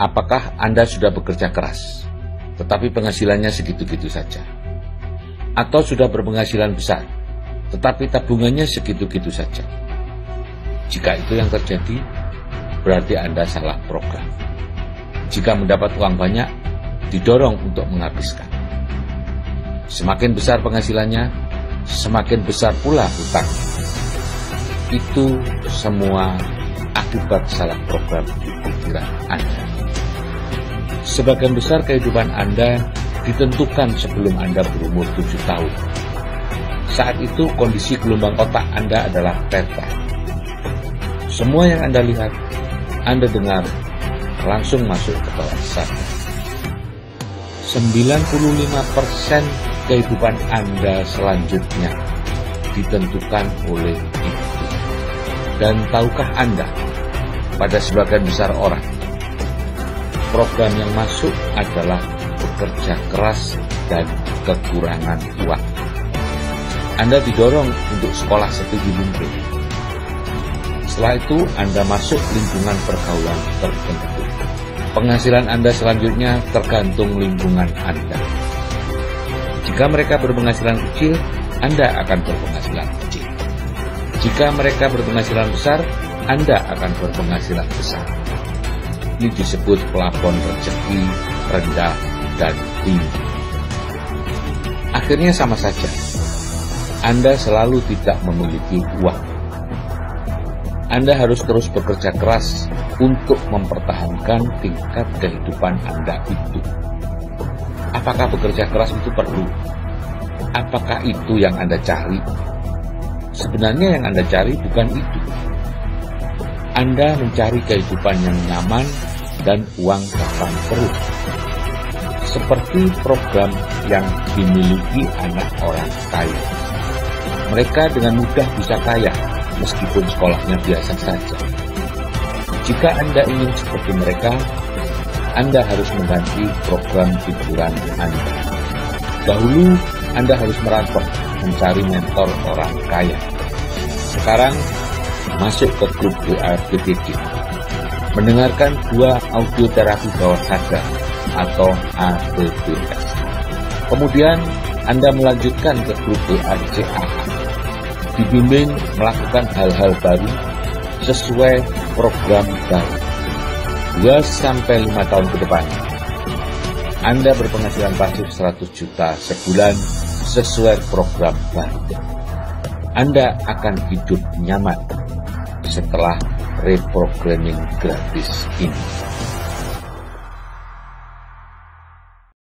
Apakah Anda sudah bekerja keras, tetapi penghasilannya segitu-gitu saja? Atau sudah berpenghasilan besar, tetapi tabungannya segitu-gitu saja? Jika itu yang terjadi, berarti Anda salah program. Jika mendapat uang banyak, didorong untuk menghabiskan. Semakin besar penghasilannya, semakin besar pula hutang. Itu semua akibat salah program di pikiran Anda. Sebagian besar kehidupan Anda ditentukan sebelum Anda berumur 7 tahun. Saat itu kondisi gelombang otak Anda adalah theta. Semua yang Anda lihat, Anda dengar, langsung masuk ke bawah sadar. 95% kehidupan Anda selanjutnya ditentukan oleh itu. Dan tahukah Anda, pada sebagian besar orang, program yang masuk adalah bekerja keras dan kekurangan uang. Anda didorong untuk sekolah setinggi mungkin. Setelah itu, Anda masuk lingkungan pergaulan tertentu. Penghasilan Anda selanjutnya tergantung lingkungan Anda. Jika mereka berpenghasilan kecil, Anda akan berpenghasilan kecil. Jika mereka berpenghasilan besar, Anda akan berpenghasilan besar. Ini disebut plafon rezeki rendah dan tinggi. Akhirnya sama saja, Anda selalu tidak memiliki uang. Anda harus terus bekerja keras untuk mempertahankan tingkat kehidupan Anda itu. Apakah bekerja keras itu perlu? Apakah itu yang Anda cari? Sebenarnya yang Anda cari bukan itu. Anda mencari kehidupan yang nyaman dan uang datang terus. Seperti program yang dimiliki anak orang kaya. Mereka dengan mudah bisa kaya, meskipun sekolahnya biasa saja. Jika Anda ingin seperti mereka, Anda harus mengganti program pikiran Anda. Dahulu, Anda harus merantau mencari mentor orang kaya. Sekarang, masuk ke grup WA BTD. Mendengarkan 2 audio terapi bawah sadar atau ABBS. Kemudian, Anda melanjutkan ke grup WA CAH. Dibimbing melakukan hal-hal baru sesuai program baru. 2-5 tahun ke depan, Anda berpenghasilan pasif 100 juta sebulan sesuai program baru. Anda akan hidup nyaman setelah reprogramming gratis ini.